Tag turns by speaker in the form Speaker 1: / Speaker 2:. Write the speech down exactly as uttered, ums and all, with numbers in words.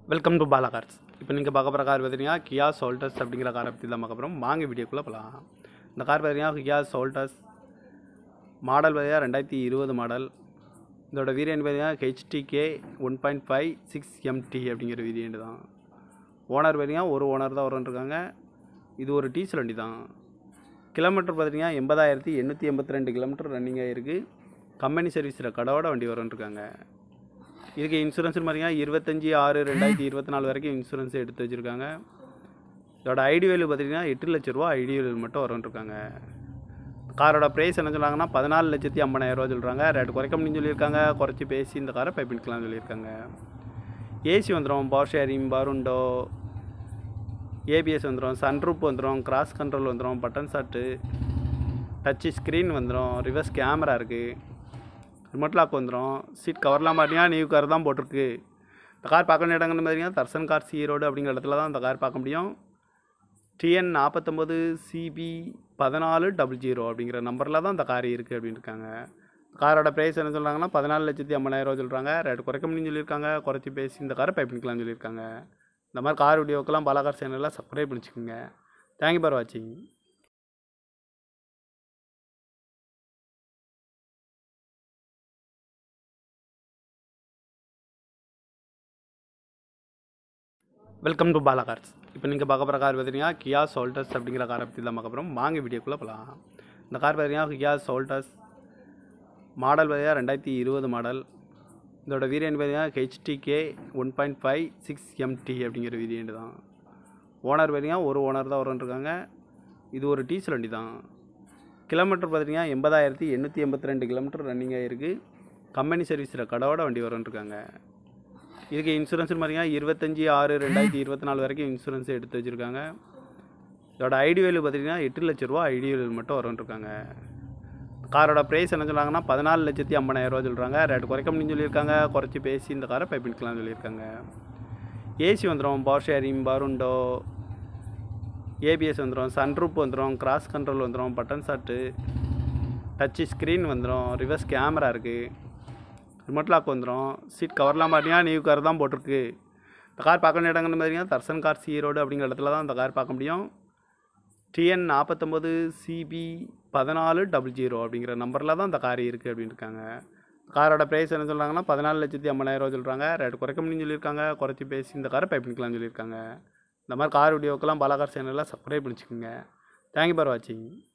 Speaker 1: Welcome to Bala cars. இப்போ நீங்கள் பார்க்க போகிற கார் பார்த்தீங்கன்னா கியா சோல்டஸ் அப்படிங்கிற காரை பற்றி தான் பார்க்க போகிறோம். வாங்க வீடியோக்குள்ளே போகலாம். இந்த கார் பார்த்தீங்கன்னா கியா சோல்டஸ் மாடல் பார்த்தீங்கன்னா ரெண்டாயிரத்தி இருபது மாடல். இதோட வேரியன்ட் பார்த்தீங்கன்னா HDK one point five six MT அப்படிங்கிற வேரியன்ட் தான். ஓனர் பார்த்தீங்கன்னா ஒரு ஓனர் தான் வரும்ன்ருக்காங்க. இது ஒரு டீசல் வண்டி தான். கிலோமீட்டர் பார்த்தீங்கன்னா எண்பதாயிரத்தி எண்ணூற்றி எண்பத்தி ரெண்டு கிலோமீட்டர் ரன்னிங் ஆகிருக்கு. கம்பெனி சர்வீஸில் கடவோட வண்டி வரும்ன்ருக்காங்க. இதுக்கு இன்சூரன்ஸ் பார்த்தீங்கன்னா இருபத்தஞ்சி ஆறு ரெண்டாயிரத்தி இருபத்தி நாலு வரைக்கும் இன்சூரன்ஸ் எடுத்து வச்சுருக்காங்க. இதோட ஐடி வேல்யூ பார்த்தீங்கன்னா எட்டு லட்ச ரூபா ஐடி வேல்யூ மட்டும் வரும்ன்ருக்காங்க. காரோட ப்ரைஸ் என்ன சொல்கிறாங்கன்னா பதினாலு லட்சத்தி ஐம்பதாயிரரூவா சொல்கிறாங்க. ரேட்டு குறைக்க முடியும்னு சொல்லியிருக்காங்க. குறைச்சி பேசி இந்த காரை பைப்பின்கலாம் சொல்லியிருக்காங்க. ஏசி வந்துடும், பவர் ஷேரிங், பருண்டோ, ஏபிஎஸ் வந்துடும், சன்ரூப் வந்துடும், கிராஸ் கண்ட்ரோல் வந்துடும், பட்டன் ஷாட்டு, டச்சு ஸ்க்ரீன் வந்துடும், ரிவர்ஸ் கேமரா இருக்குது, ரிமோட் லாக் வந்துடும். சீட் கவர்லாம் பார்த்தீங்கன்னா நியூ கார் தான் போட்டிருக்கு. இந்த கார் பார்க்க வேண்டிய இடங்கள்னு பார்த்தீங்கன்னா தர்சன் கார்ஸ் ஈரோடு அப்படிங்கிற இடத்துல தான் இந்த கார் பார்க்க முடியும். டிஎன் நாற்பத்தொம்போது சிபி பதினாலு டபுள் ஜீரோ அப்படிங்கிற நம்பரில் தான் இந்த கார் இருக்குது அப்படின்னு இருக்காங்க. காரோட ப்ரைஸ் என்ன சொல்கிறாங்கன்னா பதினாலு லட்சத்தி ஐம்பதாயிரரூவா சொல்கிறாங்க. ரேட்டு குறைக்க முடியும்னு சொல்லியிருக்காங்க. குறைச்சி பேசி இந்த காரை பைப்பின்கலாம் சொல்லியிருக்காங்க. இந்த மாதிரி கார் வீடியோக்கெல்லாம் பாலா கார் சேனலில் சப்ஸ்கிரைப் பண்ணிச்சுக்கோங்க. தேங்க்யூ ஃபார் வாட்சிங். Welcome to Bala cars. இப்போ நீங்கள் பார்க்க போகிற கார் பார்த்தீங்கன்னா கியா சோல்டஸ் அப்படிங்கிற காரை பற்றி தான் பார்க்க போகிறோம். வாங்க வீடியோக்குள்ளே போகலாம். இந்த கார் பார்த்தீங்கன்னா கியா சோல்டஸ் மாடல் பார்த்தீங்கன்னா ரெண்டாயிரத்தி இருபது மாடல். இதோட வேரியன்ட் பார்த்தீங்கன்னா HDK one point five six MT அப்படிங்கிற வேரியன்ட் தான். ஓனர் பார்த்தீங்கன்னா ஒரு ஓனர் தான் வரும்ன்ருக்காங்க. இது ஒரு டீசல் வண்டி தான். கிலோமீட்டர் பார்த்தீங்கன்னா எண்பதாயிரத்தி எண்ணூற்றி எண்பத்தி ரெண்டு கிலோமீட்டர் ரன்னிங் ஆகிருக்கு. கம்பெனி சர்வீஸில் கடவோட வண்டி வரும்ன்ருக்காங்க. இதுக்கு இன்சூரன்ஸ் பார்த்தீங்கன்னா இருபத்தஞ்சி ஆறு ரெண்டாயிரத்தி இருபத்தி நாலு வரைக்கும் இன்சூரன்ஸ் எடுத்து வச்சுருக்காங்க. இதோட ஐடி வேல்யூ பார்த்தீங்கன்னா எட்டு லட்ச ரூபா ஐடி வேல்யூ மட்டும் வரும்ன்ருக்காங்க. காரோட ப்ரைஸ் என்ன சொல்கிறாங்கன்னா பதினாலு லட்சத்தி ஐம்பதாயிரரூவா சொல்கிறாங்க. ரேட்டு குறைக்க முடியும்னு சொல்லியிருக்காங்க. குறைச்சி பேசி இந்த காரை பைப்பின்கலாம் சொல்லியிருக்காங்க. ஏசி வந்துடும், பவர் ஷேரிங், பருண்டோ, ஏபிஎஸ் வந்துடும், சன்ரூப் வந்துடும், கிராஸ் கண்ட்ரோல் வந்துடும், பட்டன் ஷாட்டு, டச்சு ஸ்க்ரீன் வந்துடும், ரிவர்ஸ் கேமரா இருக்குது, ரிமோட் லாக் வந்துடும். சீட் கவர்லாம் பார்த்தீங்கன்னா நியூ கார் தான் போட்டிருக்கு. இந்த கார் பார்க்க வேண்டிய இடங்கள்னு பார்த்தீங்கன்னா தர்சன் கார்ஸ் ஈரோடு அப்படிங்கிற இடத்துல தான் இந்த கார் பார்க்க முடியும். டிஎன் நாற்பத்தொம்போது சிபி பதினாலு டபுள் ஜீரோ அப்படிங்கிற நம்பரில் தான் இந்த கார் இருக்குது அப்படின்னு இருக்காங்க. காரோட ப்ரைஸ் என்ன சொல்கிறாங்கன்னா பதினாலு லட்சத்தி ஐம்பதாயிரரூவா சொல்கிறாங்க. ரேட்டு குறைக்க முடியும்னு சொல்லியிருக்காங்க. குறைச்சி பேசி இந்த காரை பைப்பின்கலாம் சொல்லியிருக்காங்க. இந்த மாதிரி கார் வீடியோக்கெல்லாம் பாலா கார் சேனலில் சப்ஸ்கிரைப் பண்ணிச்சுக்கோங்க. தேங்க்யூ ஃபார் வாட்சிங்.